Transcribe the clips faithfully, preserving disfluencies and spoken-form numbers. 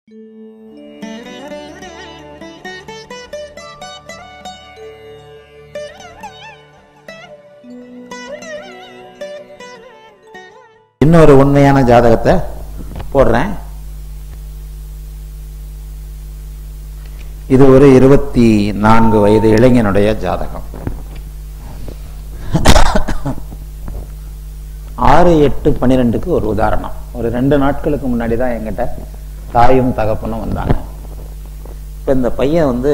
இன்னொரு உண்மையான ஜாதகத்தை போடுறேன். இது ஒரு இருபத்தி நான்கு வயது இளைஞனுடைய ஜாதகம். ஆறு எட்டு பன்னிரெண்டுக்கு ஒரு உதாரணம். ஒரு ரெண்டு நாட்களுக்கு முன்னாடி தான் என்கிட்ட தாயும் தகப்பனும் வந்தாங்க. இப்போ இந்த பையன் வந்து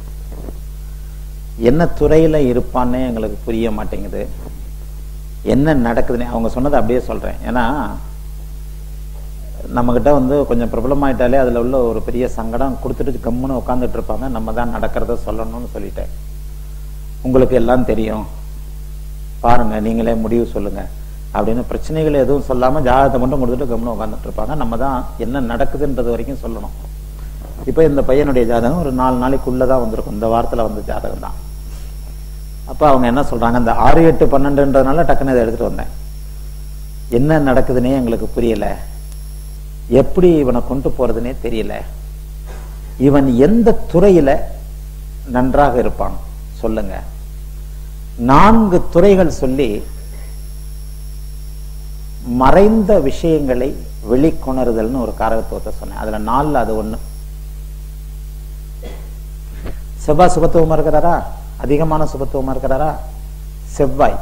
என்ன துறையில் இருப்பான்னே எங்களுக்கு புரிய மாட்டேங்குது. என்ன நடக்குதுன்னு அவங்க சொன்னதை அப்படியே சொல்கிறேன். ஏன்னா நம்மக்கிட்ட வந்து கொஞ்சம் பிரபலமாயிட்டாலே அதில் உள்ள ஒரு பெரிய சங்கடம் கொடுத்துட்டு கம்முன்னு உட்காந்துட்டு இருப்பாங்க. நம்ம தான் நடக்கிறத சொல்லணும்னு சொல்லிட்டேன். உங்களுக்கு எல்லாம் தெரியும், பாருங்க, நீங்களே முடிவு சொல்லுங்க அப்படின்னு பிரச்சனைகள் எதுவும் சொல்லாமல் ஜாதகத்தை மட்டும் கொடுத்துட்டு கம்முன்னு உட்காந்துட்டு இருப்பாங்க. நம்ம தான் என்ன நடக்குதுன்றது வரைக்கும் சொல்லணும். இப்போ இந்த பையனுடைய ஜாதகம் ஒரு நாலு நாளைக்குள்ளே தான் வந்திருக்கும். இந்த வாரத்தில் வந்த ஜாதகம் தான். அப்போ அவங்க என்ன சொல்கிறாங்க, இந்த ஆறு எட்டு பன்னெண்டுன்றதுனால டக்குன்னு இதை எடுத்துகிட்டு வந்தேன். என்ன நடக்குதுன்னே எங்களுக்கு புரியலை, எப்படி இவனை கொண்டு போகிறதுனே தெரியல, இவன் எந்த துறையில் நன்றாக இருப்பான் சொல்லுங்க. நான்கு துறைகள் சொல்லி மறைந்த விஷயங்களை வெளிக்கொணருதல்னு ஒரு காரகத்துவத்தை சொன்னேன். அதுல நாலுல அது ஒண்ணு. செவ்வாய் சுபத்துவமா இருக்கிறாரா, அதிகமான சுபத்துவமா இருக்கிறாரா, செவ்வாய்.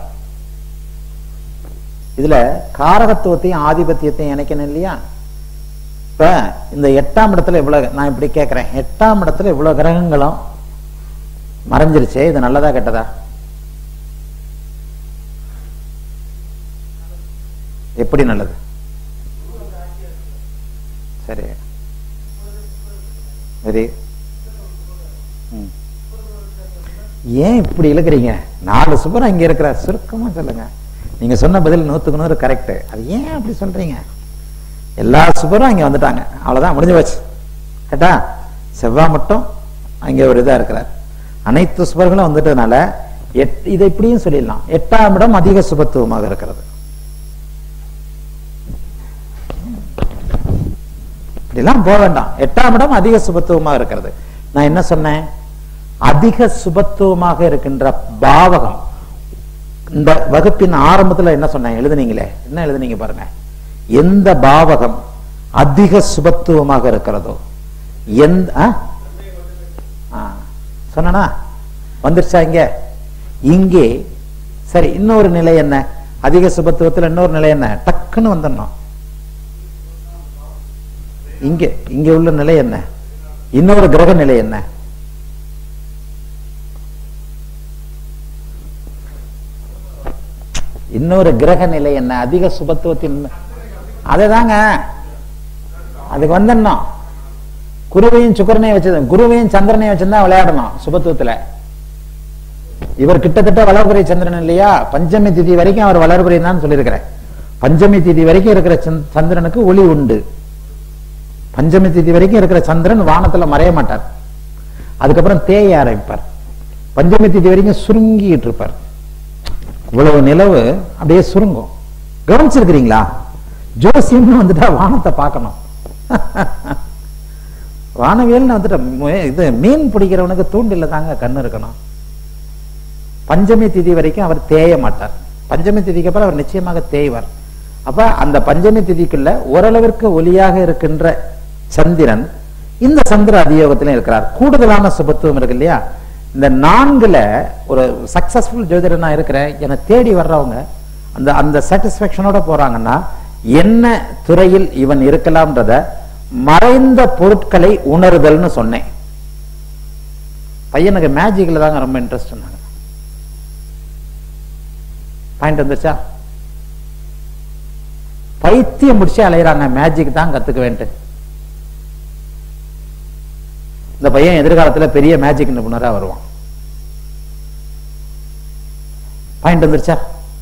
இதுல காரகத்துவத்தையும் ஆதிபத்தியத்தையும் இணைக்கணும் இல்லையா. இப்ப இந்த எட்டாம் இடத்துல இவ்வளவு, நான் இப்படி கேட்கிறேன், எட்டாம் இடத்துல இவ்வளவு கிரகங்களும் மறைஞ்சிருச்சே, இது நல்லதா கெட்டதா? எப்படி நல்லது? சரி, சரி. ஏன் இப்படி இழுக்கிறீங்க? நாலு சுபரம் இங்க இருக்கிற, சுருக்கமா சொல்லுங்க. நீங்க சொன்ன பதில் நூத்துக்கு நூறு கரெக்ட். அது ஏன் அப்படி சொல்றீங்க? எல்லா சுபரும் இங்க வந்துட்டாங்க, அவ்வளவுதான், முடிஞ்சு போச்சு. கேட்டா செவ்வாய் மட்டும் அங்க ஒரு இதா இருக்கிறார். அனைத்து சுபர்களும் வந்துட்டதுனால இதை இப்படியும் சொல்லிடலாம், எட்டாம் இடம் அதிக சுபத்துவமாக இருக்கிறது. இப்படிலாம் போக வேண்டாம். எட்டாம் இடம் அதிக சுபத்துவமாக இருக்கிறது. நான் என்ன சொன்னேன்? அதிக சுபத்துவமாக இருக்கின்ற பாவகம். இந்த வகுப்பின் ஆரம்பத்தில் என்ன சொன்னேன்? எழுதுனீங்களே, என்ன எழுதுனீங்க பாருங்க. எந்த பாவகம் அதிக சுபத்துவமாக இருக்கிறதோ, எந்த சொன்னா வந்துருச்சா இங்க? இங்கே சரி. இன்னொரு நிலை என்ன? அதிக சுபத்துவத்தில் இன்னொரு நிலை என்ன? டக்குன்னு வந்துடணும். இங்க இங்க உள்ள நிலை என்ன? இன்னொரு கிரக நிலை என்ன? இன்னொரு கிரக நிலை என்ன? அதிக சுபத்துவத்தின் அதேதாங்க, அதுக்கு வந்துடணும். குருவையும் சுக்கரனையும் வச்சது, குருவையும் சந்திரனையும் வச்சிருந்தா விளையாடணும் சுபத்துவத்துல. இவர் கிட்டத்தட்ட வளர்புரை சந்திரன் இல்லையா? பஞ்சமி திதி வரைக்கும் அவர் வளர்புரை தான் சொல்லியிருக்கிறேன். பஞ்சமி திதி வரைக்கும் இருக்கிற சந்திரனுக்கு ஒளி உண்டு. பஞ்சமி திதி வரைக்கும் இருக்கிற சந்திரன் வானத்துல மறைய மாட்டார். அதுக்கப்புறம் தேய ஆரம்பிப்பார். பஞ்சமி திதி வரைக்கும் சுருங்கிட்டு இருப்பார். இவ்வளவு நிலவு அப்படியே சுருங்கும். கவனிச்சிருக்கிறீங்களா? ஜோசியம்னு வந்துட்டா வானத்தை பார்க்கணும். வானவியல்னு வந்துட்டா இது மீன் பிடிக்கிறவனுக்கு தூண்டில தாங்க கண்ணு இருக்கணும். பஞ்சமி திதி வரைக்கும் அவர் தேய மாட்டார். பஞ்சமி திதிக்கு அப்புறம் அவர் நிச்சயமாக தேய்வார். அப்ப அந்த பஞ்சமி திதிக்குள்ள ஓரளவிற்கு ஒளியாக இருக்கின்ற சந்திரன் இந்த சந்திர அதியோகத்திலும் இருக்கிறார். கூடுதலான சுபத்துவம் இருக்கு இல்லையா? இந்த நான்குல ஒரு சக்சஸ்ஃபுல் ஜோதிடர் நான் இருக்கிறேன் என தேடி வர்றவங்க அந்த அந்த சாட்டிஸ்பாக்சனோட போறாங்கன்னா என்ன துறையில் இவன் இருக்கலாம்ன்றத மறைந்த பொருட்களை உணர்தல்னு சொன்னேன். பையனுக்கு மேஜிக்ல தாங்க ரொம்ப இன்ட்ரெஸ்ட் சொன்னாங்க. பாயிண்ட் வந்துச்சா? பைத்தியம் முடிச்சு அலையிறாங்க, மேஜிக் தான் கத்துக்க வேண்டும். இந்த பையன் எதிர்காலத்துல பெரிய மேஜிக் நிபுணரா வருவான். பாயிண்ட் வந்துருச்சா?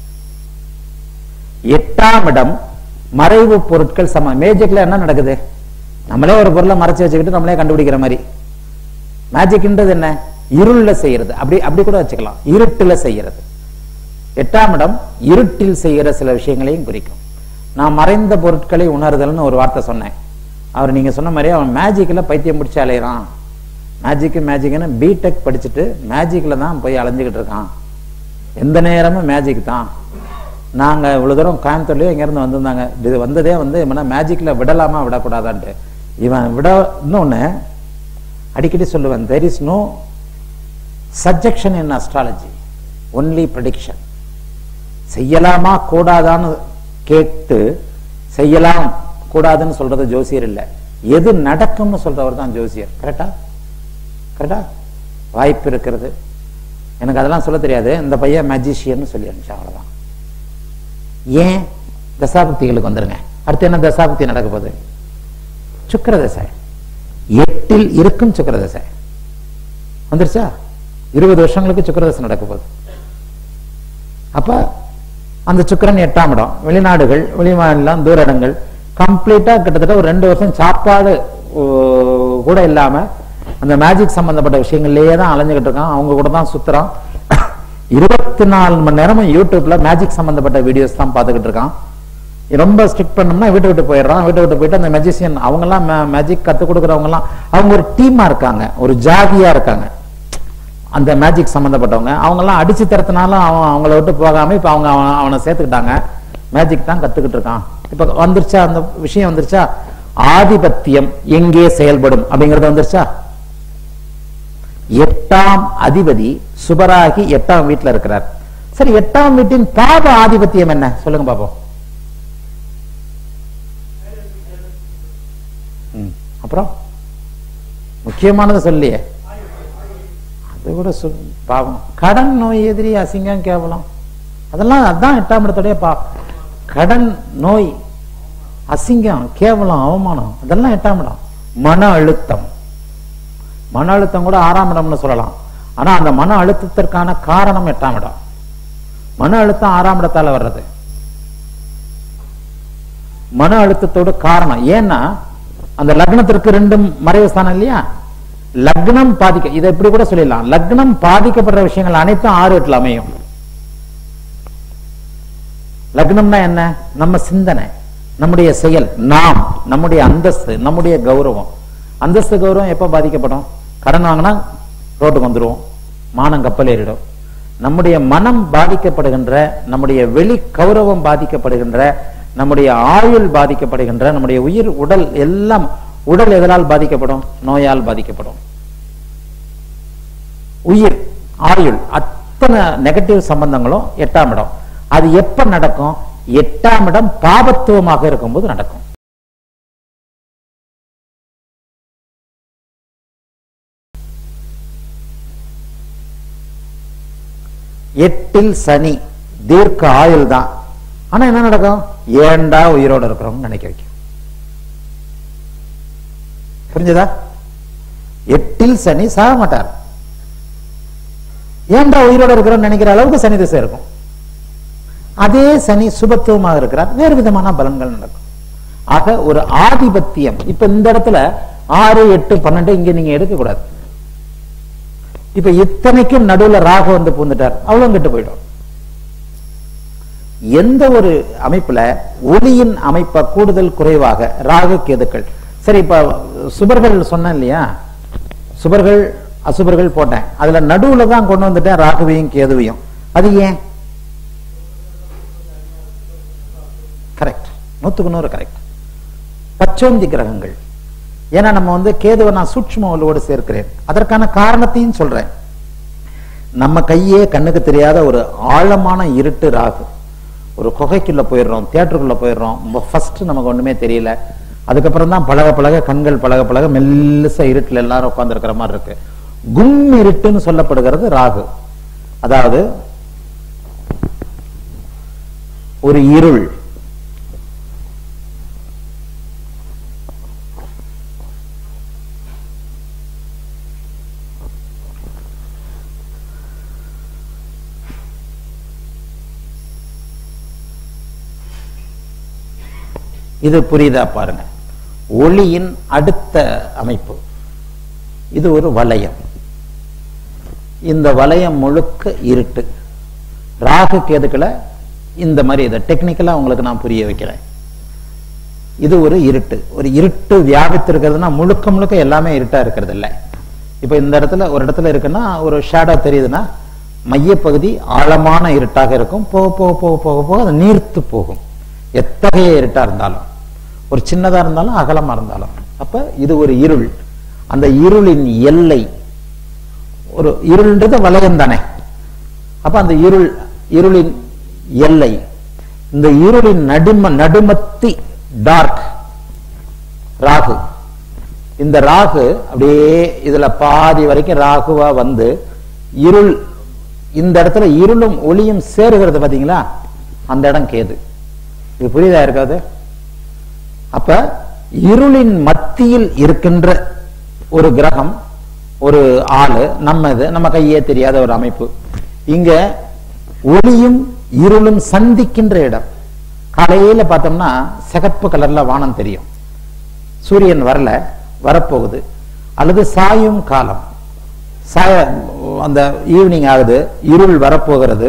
எட்டாம் இடம் மறைவு பொருட்கள் சம. மேஜிக்ல என்ன நடக்குது? நம்மளே ஒரு பொருளை மறைச்சு வச்சுக்கிட்டு நம்மளே கண்டுபிடிக்கிற மாதிரி. மேஜிக்ன்றது என்ன? இருள்ல செய்யறது. அப்படி அப்படி கூட வச்சுக்கலாம், இருட்டுல செய்யறது. எட்டாம் இடம் இருட்டில் செய்கிற சில விஷயங்களையும் குறிக்கும். நான் மறைந்த பொருட்களை உணர்தல்னு ஒரு வார்த்தை சொன்னேன். அவர் நீங்க சொன்ன மாதிரி அவன் மேஜிக்ல பைத்தியம் முடிச்சு அலையிறான். மேஜிக் மேஜிக்னு பிடெக் படிச்சுட்டு மேஜிக்ல தான் போய் அலைஞ்சுக்கிட்டு இருக்கான். எந்த நேரமும் மேஜிக் தான். நாங்க இவ்வளவு தூரம் கோயம்புத்தூர்லயே எங்க இருந்து வந்திருந்தாங்க. இது வந்ததே வந்து மேஜிக்ல விடலாமா விடக்கூடாதான்ட்டு. இவன் விட இன்னொன்னு அடிக்கடி சொல்லுவேன், there is no suggestion in astrology, only prediction. செய்யலாமா கூடாதான்னு கேட்டு செய்யலாம் கூடாதுன்னு சொல்றது ஜோசியர் இல்ல, எது நடக்கும்னு சொல்றவர் தான் ஜோசியர். கரெக்டா? கரெக்டா? வாய்ப்பு இருக்கிறது. எனக்கு அதெல்லாம் சொல்ல தெரியாது. இந்த பையன் மேஜிஷியன் சொல்லி அனுப்பிச்சா, அவ்வளவுதான். ஏன்? தசாபக்திகளுக்கு வந்துருங்க. அடுத்து என்ன தசாபக்தி நடக்க போகுது? சுக்கிர தசை. எட்டில் இருக்கும் சுக்கிர தசை வந்துருச்சா? இருபது வருஷங்களுக்கு சுக்கிர தசை நடக்க போகுது. அப்ப அந்த சுக்கிரன் எட்டாம் இடம், வெளிநாடுகள், வெளிமாநிலம், தூர இடங்கள், கம்ப்ளீட்டா கிட்டத்தட்ட ஒரு ரெண்டு வருஷம் சாப்பாடு கூட இல்லாம அந்த மேஜிக் சம்பந்தப்பட்ட விஷயங்கள்லயே தான் அலைஞ்சுகிட்டு இருக்கான். அவங்க கூட தான் சுத்துறான். இருபத்தி நாலு மணி நேரமும் யூடியூப்ல மேஜிக் சம்பந்தப்பட்ட வீடியோஸ் தான் பார்த்துக்கிட்டு இருக்கான். ரொம்ப ஸ்ட்ரிக்ட் பண்ணோம்னா வீட்டை விட்டு போயிடுறான். வீட்டை விட்டு போயிட்டு அந்த மேஜிஷியன் அவங்க எல்லாம் மேஜிக் கத்துக் கொடுக்குறவங்க எல்லாம் அவங்க ஒரு டீமா இருக்காங்க, ஒரு ஜாதியா இருக்காங்க. அந்த மேஜிக் சம்பந்தப்பட்டவங்க அவங்க எல்லாம் அடிச்சு தரத்தினாலும் அவன் அவங்கள விட்டு போகாம இப்ப அவங்க அவனை சேர்த்துக்கிட்டாங்க. மேஜிக் தான் கத்துக்கிட்டு இருக்கான். இப்ப வந்துருச்சா அந்த விஷயம்? வந்துருச்சா? ஆதிபத்தியம் எங்கே செயல்படும் அப்படிங்கறது வந்துருச்சா? எட்டாம் அதிபதி சுபராகி எட்டாம் வீட்டுல இருக்கிறார். சரி, எட்டாம் வீட்டின் பாப ஆதிபத்தியம் என்ன சொல்லுங்க பாப்போம். அப்புறம் முக்கியமானது சொல்லியே, அது கூட பாவம். கடன் நோய் எதிரி அசிங்கம் கேவலம், அதெல்லாம் அதான் எட்டாம் இடத்துடைய பா. கடன் நோய் அசிங்கம் கேவலம் அவமானம் அதெல்லாம் எட்டாம் இடம். மன அழுத்தம், மன அழுத்தம் கூட ஆறாம் இடம்னு சொல்லலாம். ஆனா அந்த மன அழுத்தத்திற்கான காரணம் எட்டாம் இடம். மன அழுத்தம் ஆறாம் இடத்தால வர்றது. மன அழுத்தத்தோட காரணம் ஏன்னா அந்த லக்னத்திற்கு ரெண்டும் மறைவு ஸ்தானம் இல்லையா? லக்னம் பாதிக்க, இதை எப்படி கூட சொல்லிடலாம், லக்னம் பாதிக்கப்படுற விஷயங்கள் அனைத்தும் ஆறு எட்டுல அமையும். லக்னம்னா என்ன? நம்ம சிந்தனை, நம்முடைய செயல், நாம், நம்முடைய அந்தஸ்து, நம்முடைய கௌரவம். அந்தஸ்து கௌரவம் எப்ப பாதிக்கப்படும்? கடன் வாங்கினா ரோட்டுக்கு வந்துருவோம், மானம் கப்பல் ஏறிடும். நம்முடைய மனம் பாதிக்கப்படுகின்ற, நம்முடைய வெளி கௌரவம் பாதிக்கப்படுகின்ற, நம்முடைய ஆயுள் பாதிக்கப்படுகின்ற, நம்முடைய உயிர் உடல் எல்லாம், உடல் எதனால் பாதிக்கப்படும்? நோயால் பாதிக்கப்படும். உயிர் ஆயுள் அத்தனை நெகட்டிவ் சம்பந்தங்களும் எட்டாம் இடம். அது எப்ப நடக்கும்? எட்டாம் இடம் பாபத்துவமாக இருக்கும்போது நடக்கும். எட்டில் சனி தீர்க்க ஆயுள் தான். ஆனா என்ன நடக்கும்? ஏண்டா உயிரோடு இருக்கிறோம் நினைக்க வைக்கும். புரிஞ்சதா? எட்டில் சனி சாக மாட்டார். ஏண்டா உயிரோடு இருக்கிறோம் நினைக்கிற அளவுக்கு சனி திசை இருக்கும். அதே சனி சுபத்துவமாக இருக்கிறார், வேறு விதமான பலன்கள் நடக்கும். ஆக ஒரு ஆதிபத்தியம். இப்ப இந்த இடத்துல ஆறு எட்டு பன்னெண்டு இங்க நீங்க எடுக்க கூடாது. இப்ப இத்தனைக்கும் நடுவுல ராகு வந்து பூந்துட்டார், அவ்வளவு கெட்டு போயிடும். எந்த ஒரு அமைப்புல ஒளியின் அமைப்ப கூடுதல் குறைவாக ராகு கேதுக்கள். சரி, இப்ப சுபர்கள் சொன்னேன் இல்லையா, சுபர்கள் அசுபர்கள் போட்டேன், அதுல நடுவுல தான் கொண்டு வந்துட்டேன் ராகுவையும் கேதுவையும். அது ஏன்? கரெக்ட், நூத்துக்கு நூறு கரெக்ட். பச்சோந்தி கிரகங்கள். ஏன்னா நம்ம வந்து கேதுவை நான் சூட்சும ஒளியோடு சேர்க்கிறேன். அதற்கான காரணத்தையும் சொல்றேன். நம்ம கையே கண்ணுக்கு தெரியாத ஒரு ஆழமான இருட்டு ராகு. ஒரு குகைக்குள்ள போயிடுறோம், தியேட்டருக்குள்ள போயிடுறோம், ஃபர்ஸ்ட் நமக்கு ஒண்ணுமே தெரியல. அதுக்கப்புறம் தான் பழக பழக கண்கள் பழக பழக மெல்லிசா இருட்டுல எல்லாரும் உட்கார்ந்து இருக்கிற மாதிரி இருக்கு. கும் இருட்டுன்னு சொல்லப்படுகிறது ராகு. அதாவது ஒரு இருள். இது புரியுதா பாருங்க. ஒளியின் அடுத்த அமைப்பு இது ஒரு வளையம். இந்த வளையம் முழுக்க இருட்டு. ராகு கேதுக்களை இந்த மாதிரி இதை டெக்னிக்கலா உங்களுக்கு நான் புரிய வைக்கிறேன். இது ஒரு இருட்டு. ஒரு இருட்டு வியாபித்து இருக்கிறதுனா முழுக்க முழுக்க எல்லாமே இருட்டா இருக்கிறது இல்லை. இப்ப இந்த இடத்துல ஒரு இடத்துல இருக்குன்னா ஒரு ஷேடோ தெரியுதுன்னா மையப்பகுதி ஆழமான இருட்டாக இருக்கும். போக போக போக போக போக அது நீர்த்து போகும். எத்தகைய இருட்டா இருந்தாலும், ஒரு சின்னதா இருந்தாலும் அகலமா இருந்தாலும். அப்ப இது ஒரு இருள். அந்த இருளின் எல்லை, ஒரு இருள்ன்றது வலயம் தானே. அப்ப அந்த இருள், இருளின் எல்லை, இந்த இருளின் நடும நடுமத்தி டார்க் ராகு. இந்த ராகு அப்படியே இதுல பாதி வரைக்கும் ராகுவா வந்து இருள், இந்த இடத்துல இருளும் ஒளியும் சேருகிறது பாத்தீங்களா, அந்த இடம் கேது. இது புரியுதா இருக்காது? அப்ப இருளின் மத்தியில் இருக்கின்ற ஒரு கிரகம், ஒரு ஆளு, நம்ம இது நம்ம கையே தெரியாத ஒரு அமைப்பு. இங்க ஒளியும் இருளும் சந்திக்கின்ற இடம். காலையில பார்த்தோம்னா சிகப்பு கலர்ல வானம் தெரியும். சூரியன் வரல, வரப்போகுது. அல்லது சாயும் காலம், சாய அந்த ஈவினிங் ஆகுது, இருள் வரப்போகிறது,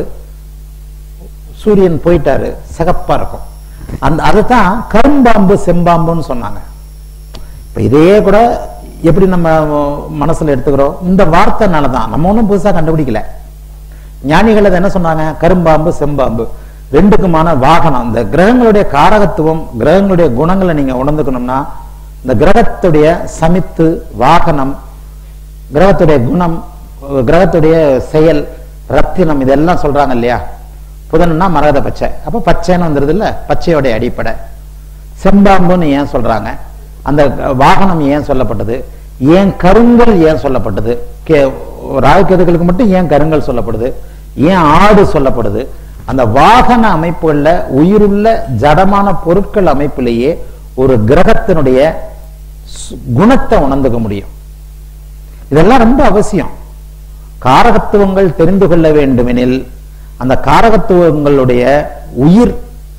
சூரியன் போயிட்டாரு, சிகப்பா இருக்கும். அந்த அதைத்தான் கரும்பாம்பு செம்பாம்புன்னு சொன்னாங்க. இப்ப இதே கூட எப்படி நம்ம மனசுல எடுத்துக்கிறோம், இந்த வார்த்தைனாலதான். நம்ம ஒன்றும் புதுசா கண்டுபிடிக்கல. ஞானிகள் அதை என்ன சொன்னாங்க, கரும்பாம்பு செம்பாம்பு ரெண்டுக்குமான வாகனம். இந்த கிரகங்களுடைய காரகத்துவம், கிரகங்களுடைய குணங்களை நீங்க உணர்ந்துக்கணும்னா இந்த கிரகத்துடைய சமித்து, வாகனம், கிரகத்துடைய குணம், கிரகத்துடைய செயல், ரத்தினம், இதெல்லாம் சொல்றாங்க இல்லையா. புதன்னா மரகத பச்சை, அப்ப பச்சைன்னு வந்துருது இல்ல, பச்சையோடைய அடிப்படை. செம்பாம்புன்னு ஏன் சொல்றாங்க, அந்த வாகனம் ஏன் சொல்லப்பட்டது, ஏன் கருங்கல் ஏன் சொல்லப்பட்டது, ராகுகேதுகளுக்கு மட்டும் ஏன் கருங்கல் சொல்லப்படுது, ஏன் ஆடு சொல்லப்படுது. அந்த வாகன அமைப்புகள்ல, உயிருள்ள ஜடமான பொருட்கள் அமைப்பிலேயே ஒரு கிரகத்தினுடைய குணத்தை உணர்ந்துக்க முடியும். இதெல்லாம் ரொம்ப அவசியம். காரகத்துவங்கள் தெரிந்து கொள்ள வேண்டுமெனில் அந்த காரகத்துவங்களுடைய உயிர்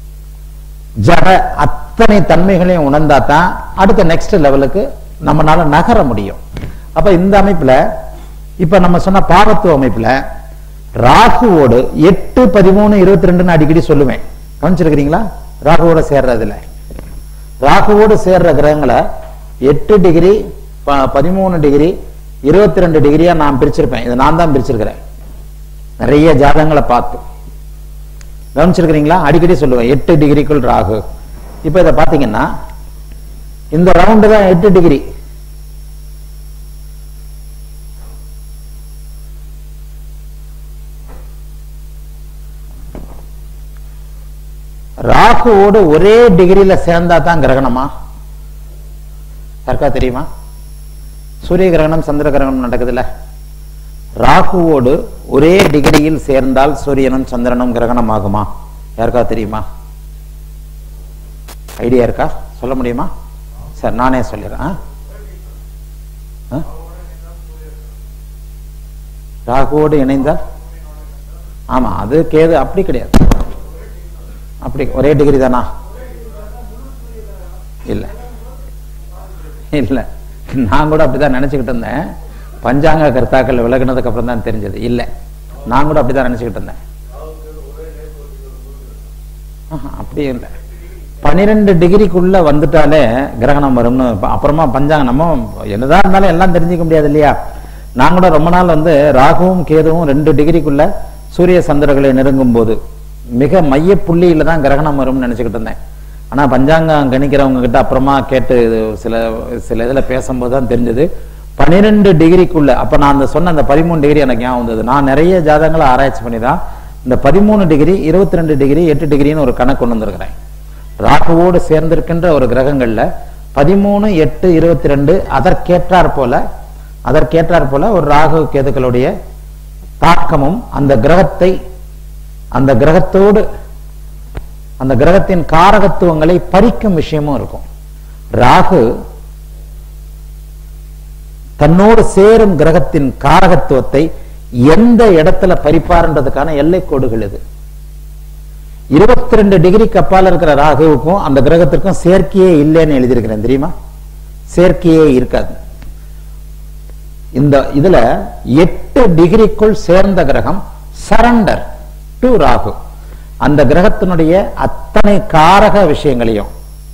ஜட அத்தனை தன்மைகளையும் உணர்ந்தா தான் அடுத்த நெக்ஸ்ட் லெவலுக்கு நம்மளால நகர முடியும். அப்ப இந்த அமைப்புல இப்ப நம்ம சொன்ன பாவத்துவ அமைப்புல ராகுவோடு எட்டு பதிமூணு இருபத்தி ரெண்டுன்னு அடிக்கடி சொல்லுவேன். கவனிச்சிருக்கிறீங்களா? ராகுவோட சேர்றதுல ராகுவோடு சேர்ற கிரகங்களை எட்டு டிகிரி, பதிமூணு டிகிரி, இருபத்தி ரெண்டு டிகிரியா நான் பிரிச்சிருப்பேன். இதை நான் தான் பிரிச்சிருக்கிறேன் நிறைய ஜாதகங்களை பார்த்து. கவனிச்சிருக்கிறீங்களா? அடிக்கடி சொல்லுவேன் எட்டு டிகிரிக்குள் ராகு. இப்ப இதை பாத்தீங்கன்னா இந்த ரவுண்டு தான் எட்டு டிகிரி. ராகுவோடு ஒரே டிகிரியில சேர்ந்தா தான் கிரகணமா? யாருக்கா தெரியுமா? சூரிய கிரகணம், சந்திர கிரகணம் நடக்குதுல்ல, ராகுவோடு ஒரே டிகிரியில் சேர்ந்தால் சூரியனும் சந்திரனும் கிரகணம் ஆகுமா? யாருக்கா தெரியுமா? ஐடியா இருக்கா? சொல்ல முடியுமா? சார் நானே சொல்லிடுறேன். ராகுவோடு இணைந்தால், ஆமா அது கேது. அப்படி கிடையாது, அப்படி ஒரே டிகிரி தானா? இல்ல இல்ல, நான் கூட அப்படிதான் நினைச்சுக்கிட்டு இருந்தேன். பஞ்சாங்க கர்த்தாக்கள் விலகினதுக்கு அப்புறம் தான் தெரிஞ்சது. இல்ல, நான் கூட அப்படிதான் நினைச்சுக்கிட்டு இருந்தேன். அப்படி இல்லை, பனிரெண்டு டிகிரிக்குள்ள வந்துட்டாலே கிரகணம் வரும்னு. அப்புறமா பஞ்சாங்க நம்ம என்னதான் இருந்தாலும் எல்லாம் தெரிஞ்சுக்க முடியாது இல்லையா. நான் கூட ரொம்ப நாள் வந்து ராகுவும் கேதுவும் ரெண்டு டிகிரிக்குள்ள சூரிய சந்திரர்களை நெருங்கும் போது மிக மைய புள்ளியில தான் கிரகணம் வரும்னு நினைச்சுக்கிட்டு இருந்தேன். ஆனா பஞ்சாங்கம் கணிக்கிறவங்க கிட்ட அப்புறமா கேட்டு சில சில இதுல பேசும்போது தான் தெரிஞ்சது பனிரெண்டு டிகிரிக்குள்ள. அப்ப நான் அந்த சொன்ன அந்த பதிமூணு டிகிரி எனக்கு ஞாபகம் வந்தது. நான் நிறைய ஜாதகங்களை ஆராய்ச்சி பண்ணி தான் இந்த பதிமூணு டிகிரி, இருபத்தி ரெண்டு டிகிரி, எட்டு டிகிரின்னு ஒரு கணக்கு கொண்டு வந்திருக்கிறேன். ராகுவோடு சேர்ந்திருக்கின்ற ஒரு கிரகங்கள்ல பதிமூணு, எட்டு, இருபத்தி ரெண்டு அதற்கேற்றாற் போல அதற்கேற்றாற் போல ஒரு ராகு கேதுக்களுடைய தாக்கமும் அந்த கிரகத்தை, அந்த கிரகத்தோடு அந்த கிரகத்தின் காரகத்துவங்களை பறிக்கும் விஷயமும் இருக்கும். ராகு தன்னோடு சேரும் கிரகத்தின் காரகத்துவத்தை எந்த இடத்துல பறிப்பார்ன்றதுக்கான எல்லை கோடுகள் இது. இருபத்தி ரெண்டு டிகிரி கப்பால இருக்கிற ராகுவுக்கும் அந்த கிரகத்திற்கும் சேர்க்கையே இல்லைன்னு எழுதியிருக்கிறேன் தெரியுமா? சேர்க்கையே இருக்காது. இந்த இதுல எட்டு டிகிரிக்குள் சேர்ந்த கிரகம் சரண்டர் டு ராகு. அந்த கிரகத்தினுடைய அத்தனை காரக விஷயங்களையும்,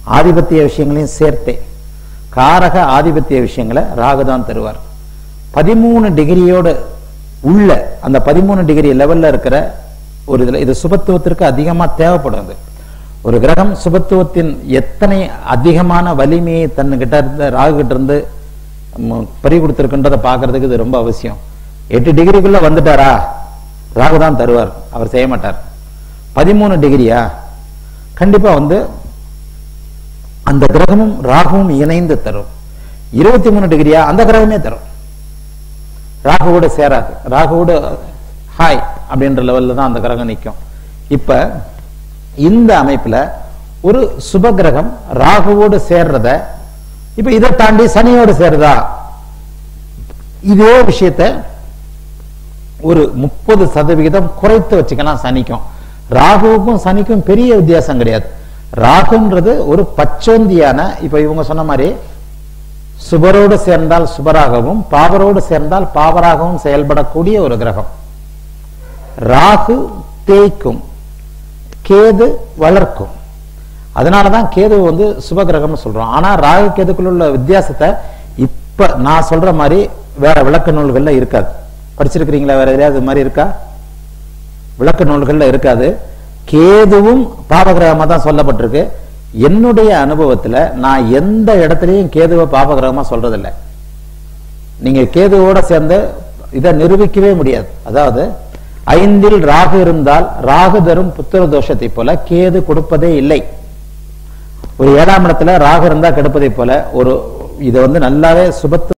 ஆதிபத்திய விஷயங்களையும் சேர்த்தே காரக ஆதிபத்திய விஷயங்களை ராகு தான் தருவார். பதிமூணு டிகிரியோடு உள்ள அந்த பதிமூணு டிகிரி லெவல்ல இருக்கிற ஒரு இதுல இது சுபத்துவத்திற்கு அதிகமா தேவைப்படுது. ஒரு கிரகம் சுபத்துவத்தின் எத்தனை அதிகமான வலிமையை தன்னுகிட்ட இருந்து ராகு கிட்ட இருந்து பறி கொடுத்திருக்குன்றதை பார்க்கறதுக்கு இது ரொம்ப அவசியம். எட்டு டிகிரிக்குள்ள வந்துட்டாரா ராகு தான் தருவார், அவர் செய்ய மாட்டார். பதிமூணு டிகிரியா கண்டிப்பா வந்து அந்த கிரகமும் ராகுவும் இணைந்து தரும். இருபத்தி மூணு டிகிரியா அந்த கிரகமே தரும், ராகுவோட சேராது. ராகுவோட ஹாய் அப்படின்ற லெவல்ல தான் அந்த கிரகம் நிற்கும். இப்ப இந்த அமைப்புல ஒரு சுப கிரகம் ராகுவோடு சேர்றத இப்ப இதை தாண்டி சனியோடு சேர்றதா இதே விஷயத்த ஒரு முப்பது சதவிகிதம் குறைத்து வச்சுக்கலாம். சனிக்கும் ராகுவுக்கும் சனிக்கும் பெரிய வித்தியாசம் கிடையாது. ராகுன்றது ஒரு பச்சோந்தியான, இப்ப இவங்க சொன்ன மாதிரி சுபரோடு சேர்ந்தால் சுபராகவும் பாவரோடு சேர்ந்தால் பாவராகவும் செயல்படக்கூடிய ஒரு கிரகம். ராகு தேய்க்கும், கேது வளர்க்கும். அதனாலதான் கேது வந்து சுப கிரகம்னு சொல்றோம். ஆனா ராகு கேதுக்குள்ள உள்ள வித்தியாசத்தை இப்ப நான் சொல்ற மாதிரி வேற விளக்க நூல்கள்ல இருக்காது. படிச்சிருக்கிறீங்களா? வேற எதையாவது மாதிரி இருக்கா? விளக்க நூல்கள்ல இருக்காது. கேதுவும் பாவகிரகமா தான் சொல்லப்பட்டிருக்கு. என்னுடைய அனுபவத்துல நான் எந்த இடத்துலயும் கேதுவை பாபகிரகமா சொல்றதில்லை. நீங்க கேதுவோட சேர்ந்து இதை நிரூபிக்கவே முடியாது. அதாவது ஐந்தில் ராகு இருந்தால் ராகு தரும் புத்திர தோஷத்தை போல கேது கொடுப்பதே இல்லை. ஒரு ஏழாம் இடத்துல ராகு இருந்தா கெடுப்பதை போல ஒரு இதை வந்து நல்லாவே சுபத்து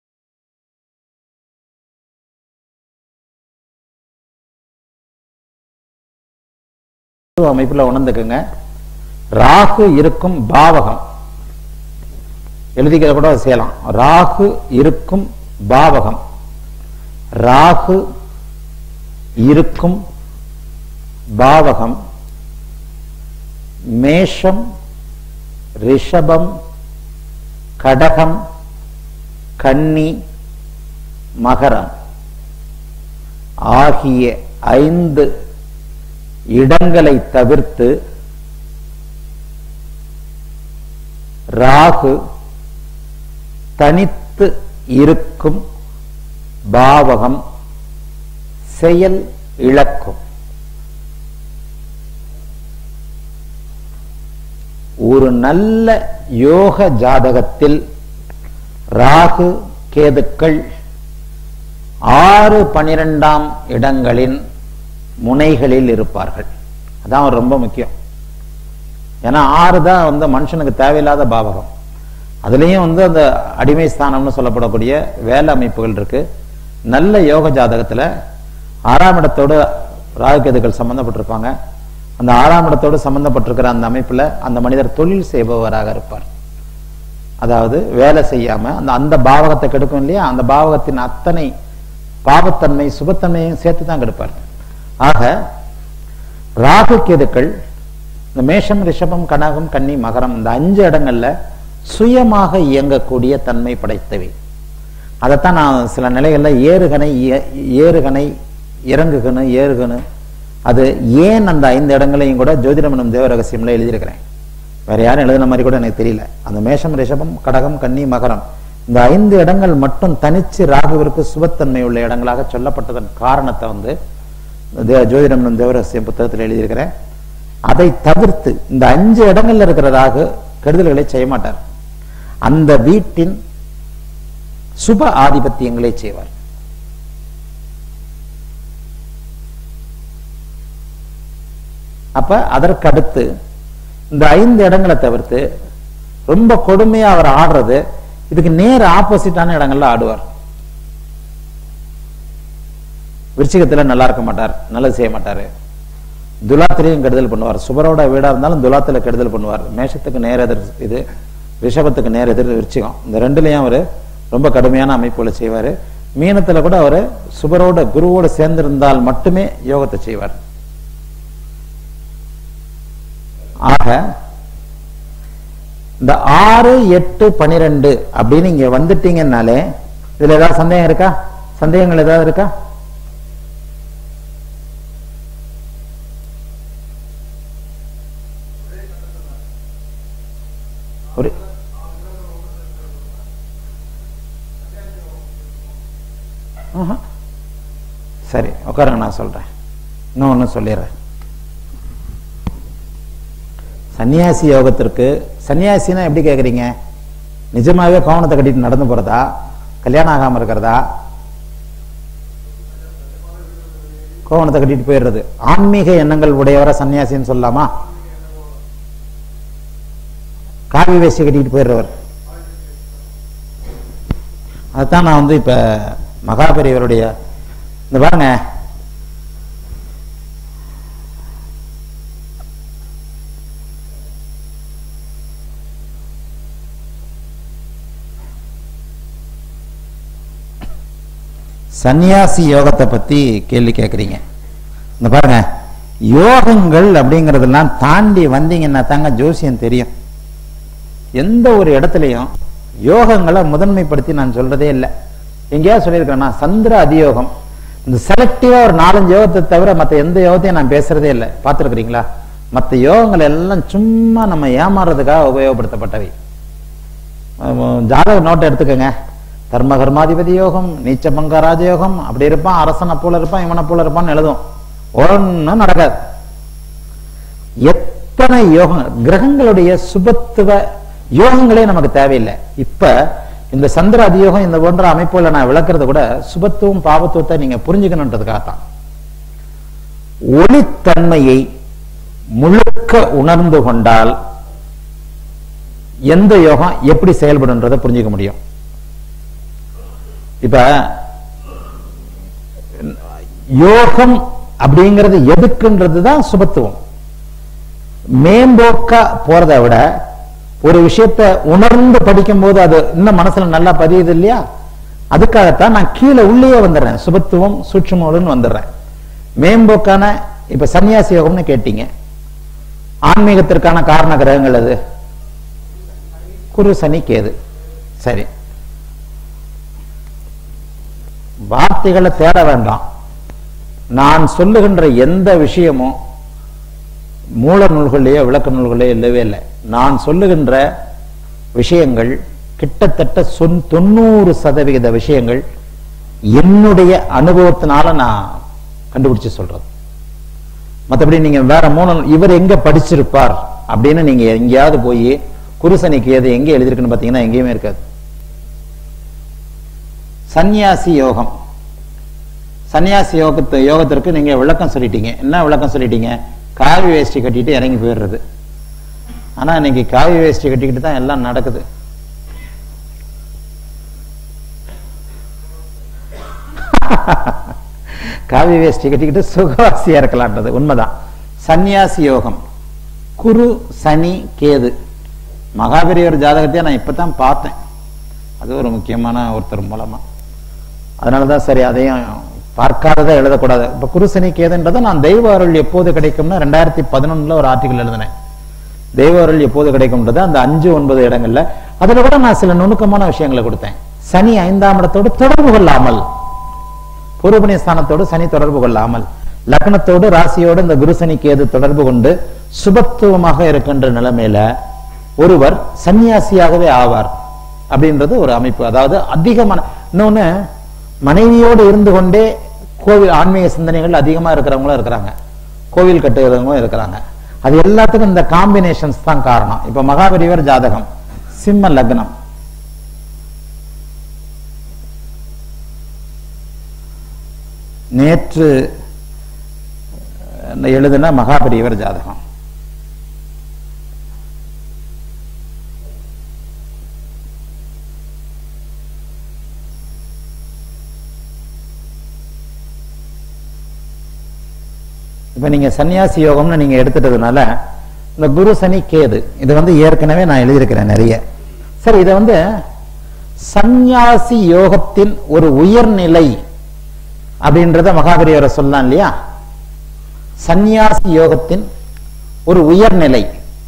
அமைப்புல உணர்ந்துக்குங்க. ராகு இருக்கும் பாவகம் எழுதிக்கிற கூட செய்யலாம். ராகு இருக்கும் பாவகம், ராகு இருக்கும் பாவகம் மேஷம், ரிஷபம், கடகம், கன்னி, மகரம் ஆகிய ஐந்து இடங்களை தவிர்த்து ராகு தனித்து இருக்கும் பாவகம் செயல் இழக்கும். ஒரு நல்ல யோக ஜாதகத்தில் ராகு கேதுக்கள் ஆறு பனிரெண்டாம் இடங்களின் முனைகளில் இருப்பார்கள். அதான் ரொம்ப முக்கியம். ஏன்னா ஆறு தான் வந்து மனுஷனுக்கு தேவையில்லாத பாவகம். அதுலயும் வந்து அந்த அடிமை ஸ்தானம்னு சொல்லப்படக்கூடிய வேலை அமைப்புகள் இருக்கு. நல்ல யோக ஜாதகத்துல ஆறாம் இடத்தோடு ராகு கேதுக்கள் சம்பந்தப்பட்டிருப்பாங்க. அந்த ஆறாம் இடத்தோடு சம்பந்தப்பட்டிருக்கிற அந்த அமைப்புல அந்த மனிதர் தொழில் செய்பவராக இருப்பார். அதாவது வேலை செய்யாம அந்த அந்த பாவகத்தை கெடுக்கும் இல்லையா, அந்த பாவகத்தின் அத்தனை பாவத்தன்மை சுபத்தன்மையும் சேர்த்து தான் கெடுப்பார். ஆக ராகு கேதுக்கள் இந்த மேஷம், ரிஷபம், கனகம், கன்னி, மகரம் இந்த அஞ்சு இடங்கள்ல சுயமாக இயங்கக்கூடிய தன்மை படைத்தவை. அதைத்தான் நான் சில நிலைகள்ல ஏறுகணை ஏறுகணை இறங்குகணு ஏறுகணு அது ஏன் அந்த ஐந்து இடங்களையும் கூட ஜோதிடம் எனும் தேவ ரகசியம்ல எழுதியிருக்கிறேன். வேற யாரும் எழுதின மாதிரி கூட எனக்கு தெரியல. அந்த மேஷம், ரிஷபம், கடகம், கன்னி, மகரம் இந்த ஐந்து இடங்கள் மட்டும் தனிச்சு ராகுவிற்கு சுபத்தன்மை உள்ள இடங்களாக சொல்லப்பட்டதன் காரணத்தை வந்து ஜோதிடம் எனும் தேவ ரகசியம் புத்தகத்தில் எழுதியிருக்கிறேன். அதை தவிர்த்து இந்த அஞ்சு இடங்கள்ல இருக்கிற ராகு கெடுதல்களை செய்ய மாட்டார். அந்த வீட்டின் சுப ஆதிபத்தியங்களை செய்வார். அப்ப அதற்கு அடுத்து இந்த ஐந்து இடங்களை தவிர்த்து ரொம்ப கொடுமையா அவர் ஆடுறது இதுக்கு நேர் ஆப்போசிட்டான இடங்கள்ல ஆடுவார். விருச்சிகத்துல நல்லா இருக்க மாட்டார், நல்லது செய்ய மாட்டாரு. துலாத்திலையும் கெடுதல் பண்ணுவார். சுபரோட வீடா இருந்தாலும் துலாத்துல கெடுதல் பண்ணுவார். மேஷத்துக்கு நேர் எதிர் இது, ரிஷபத்துக்கு நேர் எதிர் விருச்சிகம். இந்த ரெண்டுலயும் அவரு ரொம்ப கடுமையான அமைப்புகளை செய்வாரு. மீனத்துல கூட அவரு சுபரோட குருவோட சேர்ந்திருந்தால் மட்டுமே யோகத்தை செய்வார். ஆக இந்த ஆறு எட்டு பனிரெண்டு அப்படின்னு இங்க வந்துட்டீங்கன்னாலே இதுல ஏதாவது சந்தேகம் இருக்கா? சந்தேகங்கள் ஏதாவது இருக்கா? சரி உட்காருங்க, நான் சொல்றேன். இன்னும் ஒன்று சொல்லிடுறேன். சன்னியாசி யோகத்திற்கு, சன்னியாசினா எப்படி கேட்குறீங்க? நிஜமாவே கோவணத்தை கட்டிட்டு நடந்து போறதா, கல்யாணம் ஆகாம இருக்கிறதா, கோவணத்தை கட்டிட்டு போயிடுறது? ஆன்மீக எண்ணங்கள் உடையவரை சன்னியாசின்னு சொல்லலாமா? காவி வேஷ்டி கட்டிட்டு போயிடுறவர். அதுதான் நான் வந்து இப்ப மகாபெரியவருடைய இந்த பாருங்க, சன்னியாசி யோகத்தை பத்தி கேள்வி கேட்குறீங்க. இந்த பாருங்க, யோகங்கள் அப்படிங்கறதெல்லாம் தாண்டி வந்தீங்கன்னா தாங்க ஜோசியம் தெரியும். எந்த ஒரு இடத்துலையும் யோகங்களை முதன்மைப்படுத்தி நான் சொல்றதே இல்லை. எங்கேயாவது சொல்லியிருக்கிறேன்னா சந்திர அதியோகம், இந்த செலக்டிவா ஒரு நாலஞ்சு யோகத்தை தவிர மற்ற எந்த யோகத்தையும் நான் பேசுறதே இல்லை. பார்த்துருக்கிறீங்களா? மற்ற யோகங்கள் எல்லாம் சும்மா நம்ம ஏமாறுறதுக்காக உபயோகப்படுத்தப்பட்டவை. ஜாதக நோட்டை எடுத்துக்கோங்க. தர்ம கர்மாதிபதி யோகம், நீச்ச பங்க ராஜயோகம், அப்படி இருப்பான், அரசனை போல இருப்பான், இவனை போல இருப்பான்னு எழுதும். ஒன்னும் நடக்காது. எத்தனை யோகம், கிரகங்களுடைய சுபத்துவ யோகங்களே நமக்கு தேவையில்லை. இப்ப இந்த சந்திர அதியோகம் இந்த போன்ற அமைப்புகளை நான் விளக்குறது கூட சுபத்துவம் பாவத்துவத்தை நீங்க புரிஞ்சுக்கணுன்றதுக்காகத்தான். ஒளித்தன்மையை முழுக்க உணர்ந்து கொண்டால் எந்த யோகம் எப்படி செயல்படுன்றதை புரிஞ்சுக்க முடியும். இப்ப யோகம் அப்படிங்கிறது எதுக்குன்றது தான் சுபத்துவம். மேம்போக்கா போறதை விட ஒரு விஷயத்தை உணர்ந்து படிக்கும் போது அது இன்னும் மனசுல நல்லா பதியுது இல்லையா? அதுக்காகத்தான் நான் கீழே உள்ளே வந்துடுறேன், சுபத்துவம் சூட்சுமம்னு வந்துடுறேன். மேம்போக்கான இப்ப சன்னியாசி யோகம்னு கேட்டீங்க. ஆன்மீகத்திற்கான காரண கிரகங்கள் அது குரு சனி கேது. சரி, வார்த்தைகளை தேட வேண்டாம். நான் சொல்லுகின்ற எந்த விஷயமும் மூல நூல்களையோ விளக்க நூல்களையோ இல்லவே இல்லை. நான் சொல்லுகின்ற விஷயங்கள் கிட்டத்தட்ட தொண்ணூறு சதவிகித விஷயங்கள் என்னுடைய அனுபவத்தினால நான் கண்டுபிடிச்சு சொல்றது. மற்றபடி நீங்க வேற மூணு இவர் எங்க படிச்சிருப்பார் அப்படின்னு நீங்க எங்கேயாவது போய் குருசனிக்கு எது எங்க எழுதிருக்குன்னு பாத்தீங்கன்னா எங்கேயுமே இருக்காது. சன்னியாசி யோகம், சன்னியாசி யோகத்து யோகத்திற்கு நீங்க விளக்கம் சொல்லிட்டீங்க. என்ன விளக்கம் சொல்லிட்டீங்க? காவி வேஷ்டி கட்டிட்டு இறங்கி போயிடுறது. ஆனா இன்னைக்கு காவி வேஷ்டி கட்டிக்கிட்டு தான் எல்லாம் நடக்குது. காவி வேஷ்டி கட்டிக்கிட்டு சுகவாசியா இருக்கலான்றது உண்மைதான். சன்னியாசி யோகம், குரு சனி கேது. மகாபெரியவர் ஜாதகத்தையே நான் இப்பதான் பார்த்தேன். அது ஒரு முக்கியமான ஒருத்தர் மூலமா. அதனாலதான் சரி, அதையும் பார்க்காததை எழுதக்கூடாது. இப்ப குருசனி கேதுன்றதை நான் தெய்வ அருள் எப்போது கிடைக்கும்னா ரெண்டாயிரத்தி பதினொன்னுல ஒரு ஆர்டிகல் எழுதினேன். தெய்வ அருள் எப்போது கிடைக்கும்ன்றது அந்த அஞ்சு ஒன்பது இடங்கள்ல. அதுல கூட நான் சில நுணுக்கமான விஷயங்களை கொடுத்தேன். சனி ஐந்தாம் இடத்தோடு தொடர்பு கொள்ளாமல், பூர்வபுண்ணிய ஸ்தானத்தோடு சனி தொடர்பு கொள்ளாமல், லக்னத்தோடு ராசியோடு இந்த குருசனி கேது தொடர்பு கொண்டு சுபத்துவமாக இருக்கின்ற நிலைமையில ஒருவர் சன்னியாசியாகவே ஆவார் அப்படின்றது ஒரு அமைப்பு. அதாவது அதிகமான இன்னொன்னு, மனைவியோடு இருந்து கொண்டே கோவில் ஆன்மீக சிந்தனைகள் அதிகமா இருக்கிறவங்களும் இருக்கிறாங்க, கோவில் கட்டுகிறவங்களும் இருக்கிறாங்க. அது எல்லாத்துக்கும் இந்த காம்பினேஷன்ஸ் தான் காரணம். இப்ப மகாபெரியவர் ஜாதகம் சிம்ம லக்னம், நேற்று எழுதின மகாபெரியவர் ஜாதகம். இப்ப நீங்க சன்னியாசி யோகம்னு நீங்க எடுத்துட்டதுனால இந்த குரு சனி கேது இது வந்து ஏற்கனவே நான் எழுதியிருக்கிறேன் நிறைய. சரி, இதை வந்து சன்னியாசி யோகத்தின் ஒரு உயர்நிலை அப்படின்றத மகாபெரியவரை சொல்லலாம் இல்லையா? சன்னியாசி யோகத்தின் ஒரு உயர்நிலை.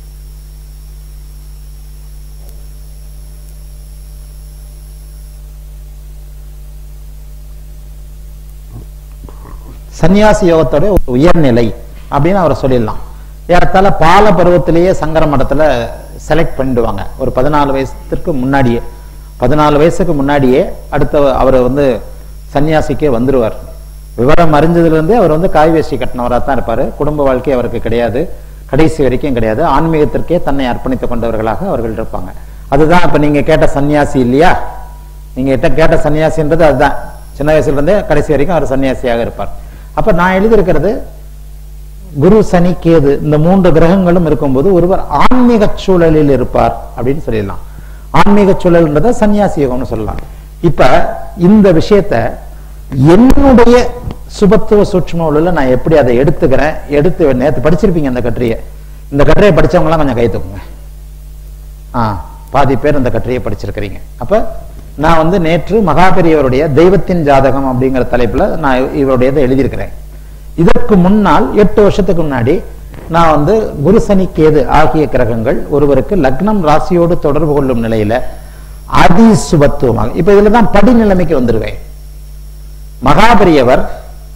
சன்னியாசி யோகத்தோட ஒரு உயர்நிலை அப்படின்னு அவரை சொல்லிடலாம். ஏறத்தாழ பால பருவத்திலேயே சங்கர மடத்துல செலக்ட் பண்ணிடுவாங்க. ஒரு பதினாலு வயசுக்கு முன்னாடியே பதினாலு வயசுக்கு முன்னாடியே அடுத்த அவரை வந்து சன்னியாசிக்கே வந்துருவார். விவரம் அறிஞ்சதுலேருந்தே அவர் வந்து காய் வேஷ்டி கட்டினவராக தான் இருப்பார். குடும்ப வாழ்க்கை அவருக்கு கிடையாது, கடைசி வரைக்கும் கிடையாது. ஆன்மீகத்திற்கே தன்னை அர்ப்பணித்துக் கொண்டவர்களாக அவர்கள் இருப்பாங்க. அதுதான் இப்ப நீங்க கேட்ட சன்னியாசி இல்லையா? நீங்க கேட்ட சன்னியாசின்றது அதுதான். சின்ன வயசுல இருந்தே கடைசி வரைக்கும் அவர் சன்னியாசியாக இருப்பார். அப்ப நான் எழுதியிருக்கிறது குரு சனி கேது இந்த மூன்று கிரகங்களும் இருக்கும்போது ஒருவர் ஆன்மீக சூழலில் இருப்பார் அப்படின்னு சொல்லிடலாம். ஆன்மீக சூழல்ன்றத சன்னியாசி யோகம்னு சொல்லலாம். இப்ப இந்த விஷயத்த என்னுடைய சுபத்துவ சூட்சும உள்ள நான் எப்படி அதை எடுத்துக்கிறேன், எடுத்து நேற்று படிச்சிருப்பீங்க இந்த கட்டுரையை. இந்த கட்டுரையை படிச்சவங்க எல்லாம் கொஞ்சம் கை தூக்குங்க. ஆ பாதி பேர் இந்த கட்டுரையை படிச்சிருக்கிறீங்க. அப்ப நான் வந்து நேற்று மகாபெரியவருடைய தெய்வத்தின் ஜாதகம் அப்படிங்கிற தலைப்புல நான் இவருடையதை எழுதியிருக்கிறேன். இதற்கு முன்னால் எட்டு வருஷத்துக்கு முன்னாடி நான் வந்து குரு சனி கேது ஆகிய கிரகங்கள் ஒருவருக்கு லக்னம் ராசியோடு தொடர்பு கொள்ளும் நிலையில அதி சுபத்துவமாக, இப்ப இதுலதான் படிநிலைமைக்கு வந்துருவேன். மகாபெரியவர்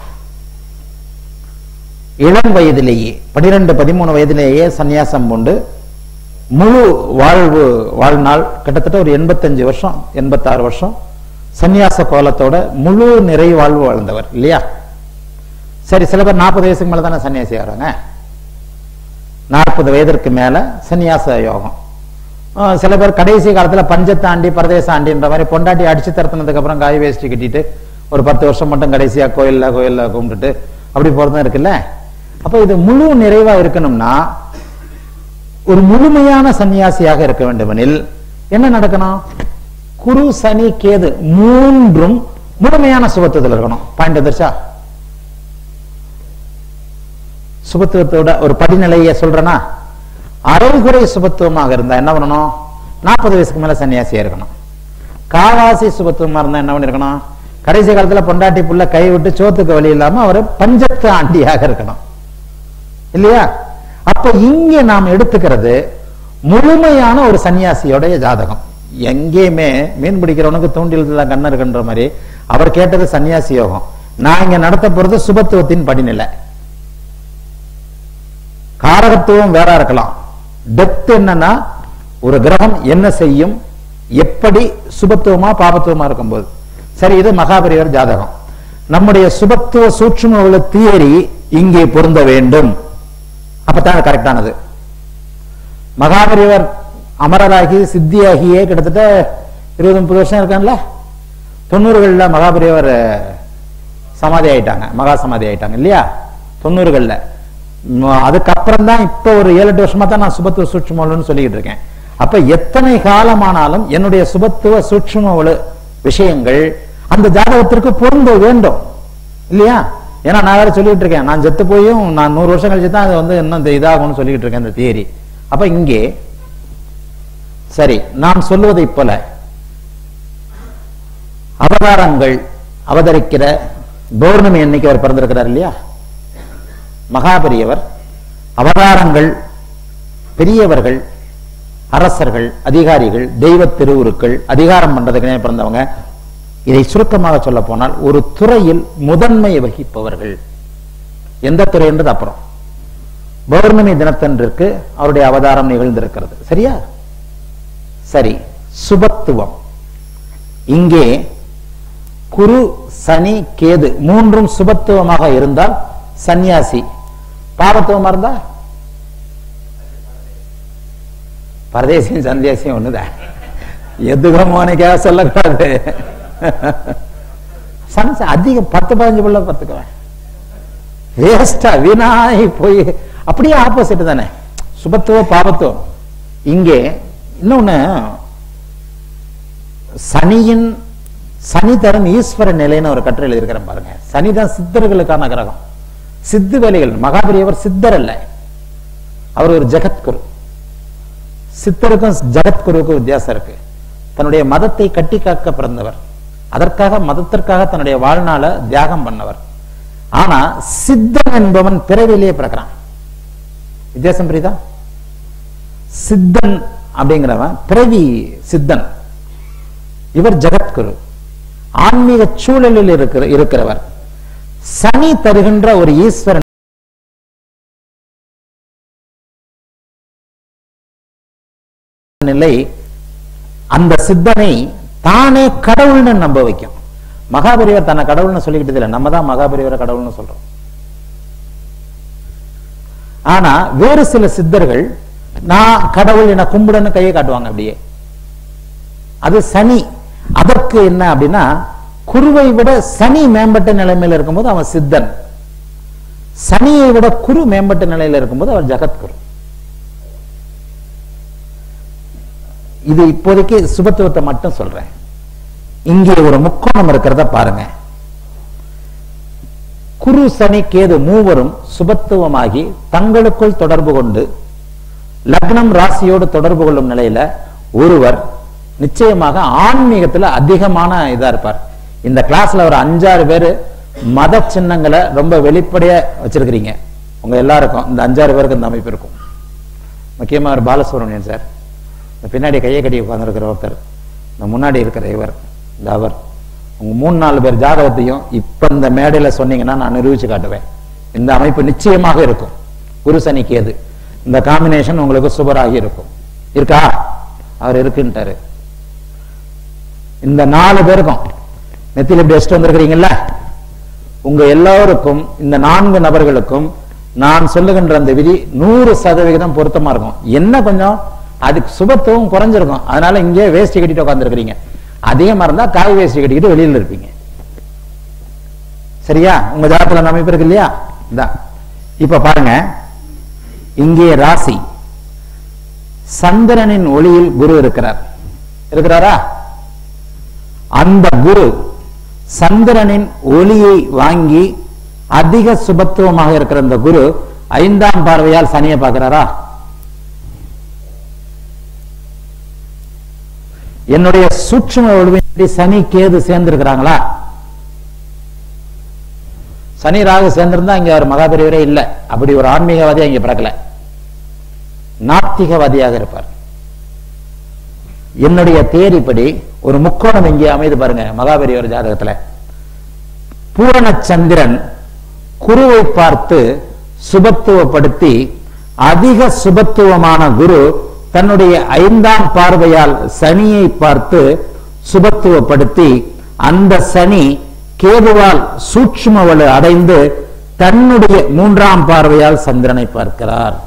இளம் வயதிலேயே பனிரெண்டு பதிமூணு வயதிலேயே சன்னியாசம் கொண்டு முழு வாழ்வு வாழ்நாள் கிட்டத்தட்ட ஒரு எண்பத்தஞ்சு வருஷம் எண்பத்தாறு வருஷம் சன்னியாச கோலத்தோட முழு நிறை வாழ்வு வாழ்ந்தவர் இல்லையா? சரி, சில பேர் நாற்பது வயசுக்கு மேல தானே சன்னியாசி ஆகிறாங்க. நாற்பது வயதிற்கு மேல சன்னியாச யோகம். சில பேர் கடைசி காலத்துல பஞ்சத்தாண்டி பரதேசாண்டின்ற மாதிரி பொண்டாட்டி அடிச்சு தரத்துனதுக்கு அப்புறம் காய் வேஷ்டி கட்டிட்டு ஒரு பத்து வருஷம் மட்டும் கடைசியா கோயில்ல கோயில்ல கும்பிட்டுட்டு அப்படி போறதும் இருக்குல்ல. அப்ப இது முழு நிறைவா இருக்கணும்னா ஒரு முழுமையான சன்னியாசியாக இருக்க வேண்டுமெனில் என்ன நடக்கணும்? குரு சனி கேது மூன்றும் முழுமையான சுபத்துவத்தில் இருக்கணும். பாயிண்ட் வந்துருச்சா? சுபத்துவத்தோட ஒரு படிநிலையை சொல்றேன்னா, அரைகுறை சுபத்துவமாக இருந்தா என்ன பண்ணணும்? நாற்பது வயசுக்கு மேல சன்னியாசியா இருக்கணும். காவாசி சுபத்துவமா இருந்தா என்ன பண்ணிருக்கணும்? கடைசி காலத்துல பொண்டாட்டி புள்ள கை விட்டு சோத்துக்கு வழி இல்லாம அவர் பஞ்சத்து ஆண்டியாக இருக்கணும் இல்லையா? அப்ப இங்க நாம் எடுத்துக்கிறது முழுமையான ஒரு சன்னியாசியோடைய ஜாதகம். எங்கேயுமே மீன் பிடிக்கிறவனுக்கு தூண்டில் தான் கண்ண இருக்குன்ற மாதிரி அவர் கேட்டது சன்னியாசி யோகம். நான் இங்க நடத்த போறது சுபத்துவத்தின் படிநிலை. காரகத்துவம் வேற இருக்கலாம். டெப்த் என்னன்னா ஒரு கிரகம் என்ன செய்யும், எப்படி சுபத்துவமா பாபத்துவமா இருக்கும்போது. சரி, இது மகாபெரியவர் ஜாதகம். நம்முடைய சுபத்துவ சூட்சும உள்ள தியரி இங்கே பொருந்த வேண்டும். அப்பதான் கரெக்டானது. மகாபெரியவர் அமரராகி சித்தியாகியே கிட்டத்தட்ட இருபது முப்பது வருஷம் இருக்கான்ல. தொண்ணூறுகள்ல மகாபெரியவர் சமாதி ஆயிட்டாங்க, மகா சமாதி ஆயிட்டாங்க இல்லையா? தொண்ணூறுகள்ல. அதுக்கப்புறம் தான் இப்ப ஒரு ஏழு எட்டு வருஷமா தான் நான் சுபத்துவ சூட்சுமன்னு சொல்லிக்கிட்டு இருக்கேன். அப்ப எத்தனை காலமானாலும் என்னுடைய சுபத்துவ சூட்சும விஷயங்கள் அந்த ஜாதகத்திற்கு பொருந்த வேண்டும் இல்லையா? ஏன்னா நான் வேற சொல்லிட்டு இருக்கேன், நான் செத்து போயும் நான் நூறு வருஷம் கழிச்சு தான் அது வந்து இன்னும் இதாகும்னு சொல்லிட்டு இருக்கேன் இந்த தியரி. அப்ப இங்கே சரி, நாம் சொல்லுவதை போல அவதாரங்கள் அவதரிக்கிற பௌர்ணமி அன்னைக்கு அவர் பிறந்திருக்கிறார் இல்லையா? மகாபெரியவர் அவதாரங்கள் பெரியவர்கள், அரசர்கள், அதிகாரிகள், தெய்வ திருவுருக்கள், அதிகாரம் பண்றதுக்குனே பிறந்தவங்க. இதை சுருக்கமாக சொல்ல போனால் ஒரு துறையில் முதன்மை வகிப்பவர்கள். எந்த துறை என்றது அப்புறம். பௌர்ணமி தினத்தன்றிற்கு அவருடைய அவதாரம் நிகழ்ந்திருக்கிறது. சரியா? சரி, சுபத்துவம் இங்கே குரு சனி கேது மூன்றும் சுபத்துவமாக இருந்தால் சன்னியாசி. பாபத்துவமா இருந்தா பரதேசியும் சன்னியாசியும் ஒண்ணுதான். எதுக்கும் மோனிக்காக சொல்லக்கூடாது. அதிகம் பத்து பதினஞ்சு பிள்ளை பத்துக்குவேன் வேஸ்டா வீணாய் போய் அப்படியே ஆப்போசிட் தானே சுபத்துவம் பாபத்துவம். இங்கே இன்னொன்னு சனியின் சனி தரும் ஈஸ்வர நிலைன்னு ஒரு கட்டுரை எழுதியிருக்கிறேன் பாருங்க. சனிதான் சித்தர்களுக்கான கிரகம். சித்து வேலைகள். மகாபெரியவர் சித்தர் அல்ல, அவர் ஒரு ஜெகத்குரு. சித்தருக்கும் ஜெகத்குருவுக்கும் வித்தியாசம் இருக்கு. தன்னுடைய மதத்தை கட்டி காக்க பிறந்தவர், அதற்காக மதத்திற்காக தன்னுடைய வாழ்நாள தியாகம் பண்ணவர். ஆனா சித்தன் என்பவன் பிறவிலேயே பிறக்கிறான். வித்தியாசம் புரியுதா? சித்தன் அப்படிங்கிறவன் பிறவி சித்தன், இவர் ஜெகத்குரு, ஆன்மீக சூழலில் இருக்கிற இருக்கிறவர். சனி தருகின்ற ஒரு ஈஸ்வரன் நிலை அந்த சித்தனை தானே கடவுள்னு நம்ப வைக்கும். மகாபெரியவர் தன்னை கடவுள்னு சொல்லிக்கிட்டது இல்லை, நம்ம தான் மகாபெரியவரை கடவுள்னு சொல்றோம். ஆனா வேறு சில சித்தர்கள் நான் கடவுள் என கும்பிடன்னு கையை காட்டுவாங்க அப்படியே. அது சனி. அதற்கு என்ன அப்படின்னா, குருவை விட சனி மேம்பட்ட நிலைமையில இருக்கும்போது அவன் சித்தன், சனியை விட குரு மேம்பட்ட நிலையில இருக்கும்போது அவர் ஜகத்குரு. இது இப்போதைக்கு சுபத்துவத்தை மட்டும் சொல்றேன். இங்கே ஒரு முக்கோணம் இருக்கிறத பாருங்க. குரு சனி கேது மூவரும் சுபத்துவமாகி தங்களுக்குள் தொடர்பு கொண்டு லக்னம் ராசியோடு தொடர்பு கொள்ளும் நிலையில ஒருவர் நிச்சயமாக ஆன்மீகத்துல அதிகமான இதா இருப்பார். இந்த கிளாஸ்ல ஒரு அஞ்சாறு பேரு மத சின்னங்களை ரொம்ப வெளிப்படையா வச்சிருக்கிறீங்க. உங்க எல்லாருக்கும் இந்த அஞ்சாறு பேருக்கு இந்த அமைப்பு இருக்கும். முக்கியமா ஒரு பாலசுப்ரமணியன் சார், இந்த பின்னாடி கையை கட்டி உட்கார்ந்துருக்கிற ஒருத்தர், இந்த முன்னாடி இருக்கிற இவர், இந்த அவர், உங்க மூணு நாலு பேர் ஜாதகத்தையும் இப்ப இந்த மேடையில சொன்னீங்கன்னா நான் நிரூபிச்சு காட்டுவேன். இந்த அமைப்பு நிச்சயமாக இருக்கும். குரு சனி கேது இந்த காம்பினேஷன் உங்களுக்கு சூப்பராகி இருக்கும். இருக்கா? அவர் இருக்குன்ட்டாரு. இந்த நாலு பேருக்கும் நெத்தியில் இப்படி வச்சுட்டு வந்திருக்கிறீங்கல்ல, உங்க எல்லோருக்கும் இந்த நான்கு நபர்களுக்கும் நான் சொல்லுகின்ற அந்த விதி நூறு சதவிகிதம் பொருத்தமா இருக்கும். என்ன கொஞ்சம் அதுக்கு சுபத்துவம் குறைஞ்சிருக்கும். அதனால இங்கே வேஷ்டி கட்டிட்டு உட்காந்துருக்கிறீங்க. அதிகமா இருந்தா காய் வேஷ்டி கட்டிக்கிட்டு வெளியில இருப்பீங்க. சரியா? உங்க ஜாதகத்துல அமைப்பு இருக்கு இல்லையா? இப்ப பாருங்க, இங்கே ராசி சந்திரனின் ஒளியில் குரு இருக்கிறார். இருக்கிறாரா? அந்த குரு சந்திரனின் ஒளியை வாங்கி அதிக சுபத்துவமாக இருக்கிற அந்த குரு ஐந்தாம் பார்வையால் சனியை பார்க்கிறாரா? என்னுடைய சூட்சும ஒளிவின்றி சனி கேது சேர்ந்திருக்கிறாங்களா? சனி ராகு சேர்ந்திருந்தா இங்க ஒரு மகாபெரியவரே இல்லை. அப்படி ஒரு ஆன்மீகவாதி இங்க பிறக்கல, நாத்திகவாதியாக இருப்பார். என்னுடைய தேரிப்படி ஒரு முக்கோணம் இங்கே அமைது பாருங்க. மகாபெரியவர் ஜாதகத்துல பூரண சந்திரன் குருவை பார்த்து சுபத்துவப்படுத்தி அதிக சுபத்துவமான குரு தன்னுடைய ஐந்தாம் பார்வையால் சனியை பார்த்து சுபத்துவப்படுத்தி அந்த சனி கேதுவால் சூட்சும வலு அடைந்து தன்னுடைய மூன்றாம் பார்வையால் சந்திரனை பார்க்கிறார்.